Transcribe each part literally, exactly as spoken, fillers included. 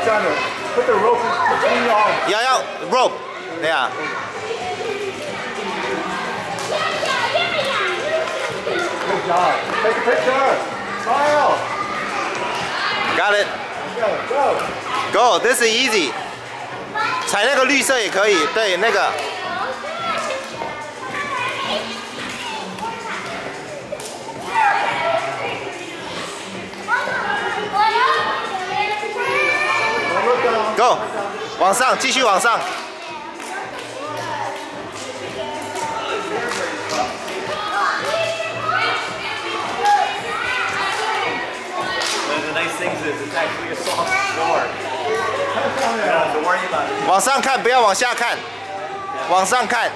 站了。Put the rope between your arms. 要要 rope， 对啊。 Good job. Take a picture. Smile. Got it. Go. Go. This is easy. 踩那个绿色也可以，对，那个。Go， 往上，继续往上。往上看，不要往下看，往上看。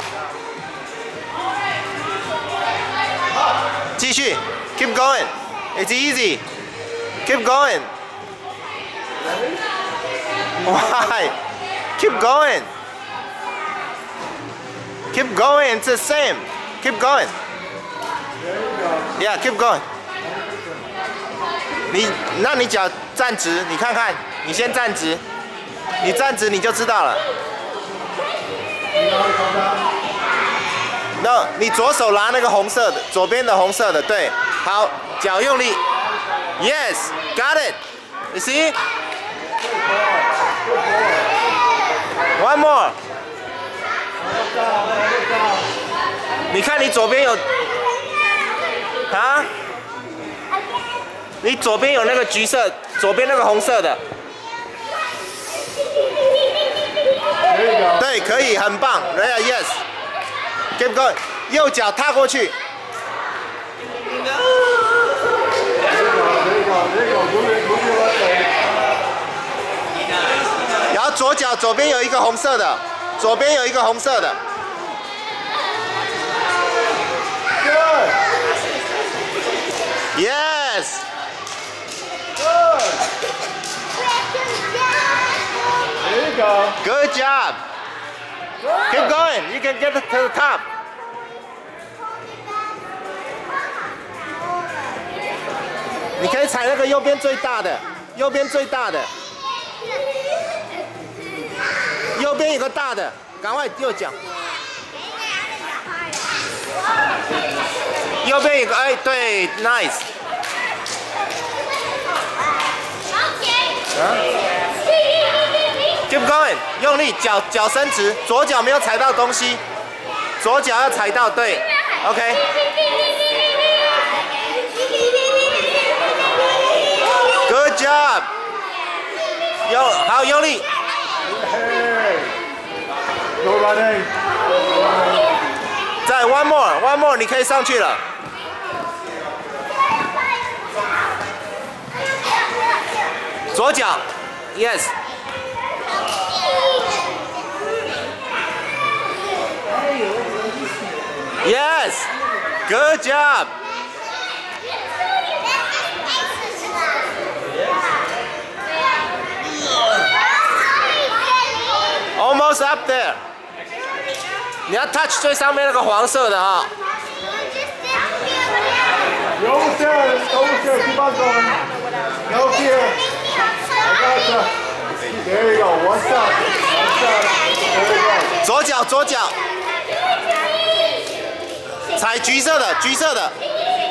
继续 ，keep going. It's easy. Keep going. Why? Keep going. Keep going. It's the same. Keep going. Yeah, keep going. 你，那你脚站直，你看看，你先站直，你站直你就知道了。No， 你左手拿那个红色的，左边的红色的，对，好，脚用力。Yes, got it. You see? One more. 你看你左边有，啊？你左边有那个橘色，左边那个红色的。对，可以，很棒。Yeah, yes. Keep going. 右脚踏过去。然后左脚左边有一个红色的，左边有一个红色的。Yes. Good. There you go. Good job. Keep going. You can get to the top. 你可以踩那个右边最大的，右边最大的，右边有个大的，赶快右脚。右边有个，哎，对 ，nice。啊 Keep going， 用力，脚脚伸直，左脚没有踩到东西，左脚要踩到，对 ，OK。Good job， 用好用力。 Go running。 再 one more one more， 你可以上去了。左脚 ，yes。Yes, good job. Almost up there. 你要 touch 最上面那个黄色的哈。 You're almost there. Almost there. Keep on going. No fear. I gotcha. There you go. One step. One step. There you go. 左脚，左脚。踩橘色的，橘色的。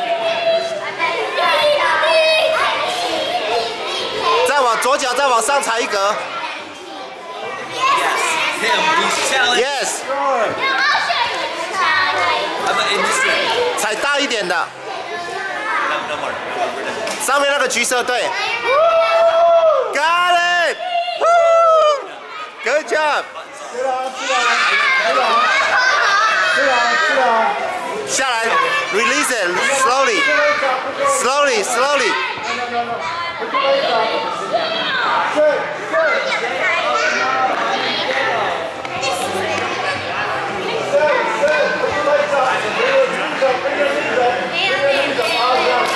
再往左脚，再往上踩一格。Yes。踩大一点的。上面那个橘色，对。Got it. Good job. Sit on, sit on, sit on. Sit on, sit on. 下来 ，release it slowly, slowly, slowly. No, no, no. Put your legs up. Good, good. Sit, sit. Put your legs up. Bring your knees up. Bring your knees up. Bring your knees up.